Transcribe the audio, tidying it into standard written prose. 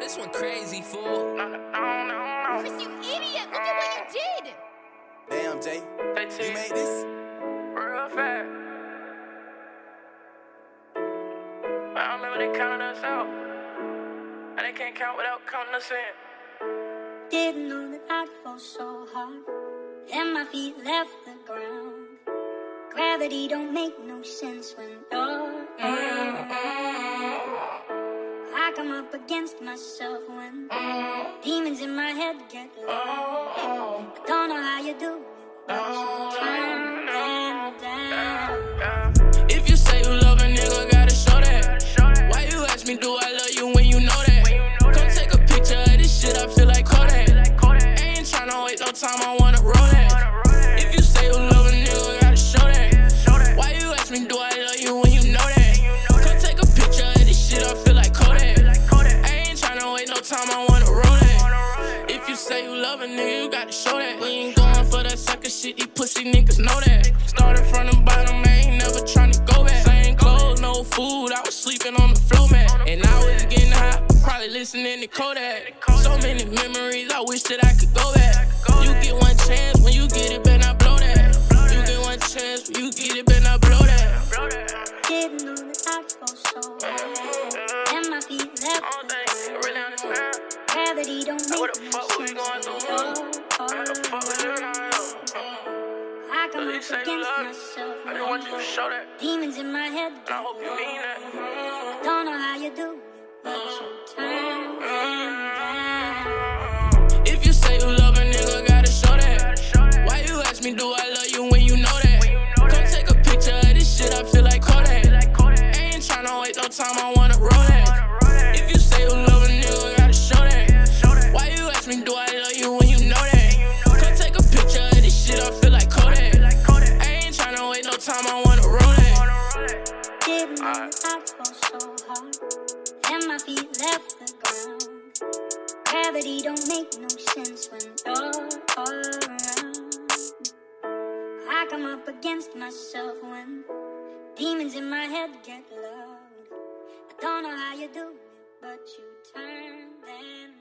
this one crazy, fool. No. Chris, you idiot. Look at what you did. Damn, Jay. You made this? Real fast. I remember they counted us out. And they can't count without counting us in. Didn't know that I'd fall so hard. Then my feet left the ground. Gravity don't make no sense when you're I come up against myself when demons in my head get low. I don't know how you do it, but you turn them down. If you say you love a nigga, gotta show that. Why you ask me, do I love you when you know that? Come take a picture of this shit, I feel like KODAK. I ain't tryna wait no time, I wanna roll that. If you say you love a nigga, gotta show that. Why you ask me, do I love you when you know that? Come take a picture of this shit, I feel like KODAK. I ain't tryna wait no time, I wanna roll that. If you say you love a nigga, you gotta show that. We ain't going for that sucker shit, these pussy niggas know that. Started from the bottom, I ain't never tryna go back. Same clothes, no food, I was sleeping on the floor mat. And I was getting high, probably listening to KODAK. So many memories, I wish that I could go back. You get one chance, when you get it, better not blow that. You get one chance, when you get it, better not blow that. Didn't know that I'd fall so hard. And my feet left the ground. Gravity don't make no sense when I come up against myself when demons in my head get low. I don't know how you do it, but you turn them down. If you say you love a nigga, gotta show that. Why you ask me, do I love you when you know that? Come take a picture of this shit, I feel like KODAK. I ain't tryna wait no time, I wanna roll that. If you say you love a nigga, gotta show that. Why you ask me, do I love you when you know that? Come take a picture of this shit, I feel like KODAK. I ain't tryna wait no time, I wanna roll that. Didn't know that I'd fall so hard. And my feet left the ground. Gravity don't make no sense when you're around. I come up against myself when demons in my head get loud. I don't know how you do it, but you turn them